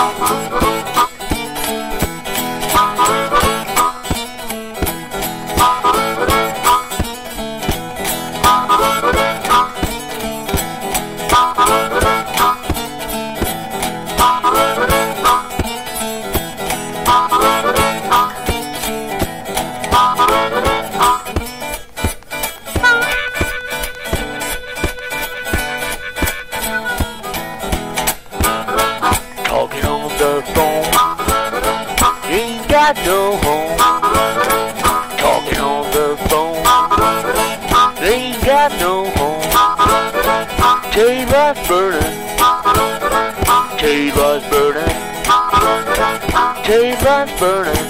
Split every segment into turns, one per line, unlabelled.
Talking on the phone, ain't got no home. Talking on the phone, ain't got no home. Taylor's burning, Taylor's burning, Taylor's burning.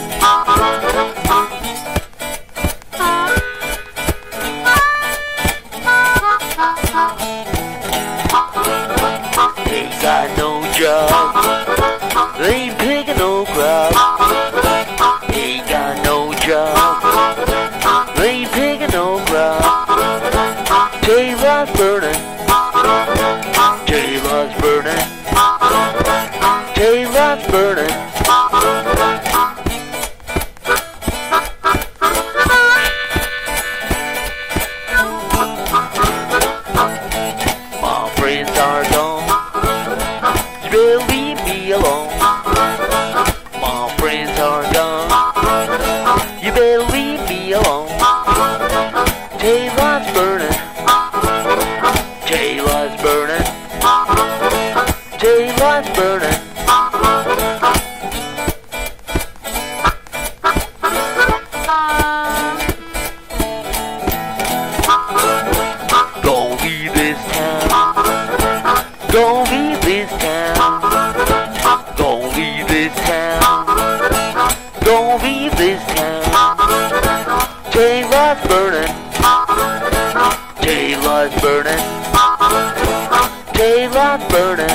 Ain't got no job, ain't picking no crop. Ain't got no job, ain't picking no crop. Taylor's burning, Taylor's burning, Taylor's burning. My friends are gone, you better leave me alone. My friends are gone, you better leave me alone. Taylor's burning, Taylor's burning, Taylor's burning. Don't leave this town, don't leave this town, don't leave this town, don't leave this town. Taylor's burning, Taylor's burning, Taylor's burning.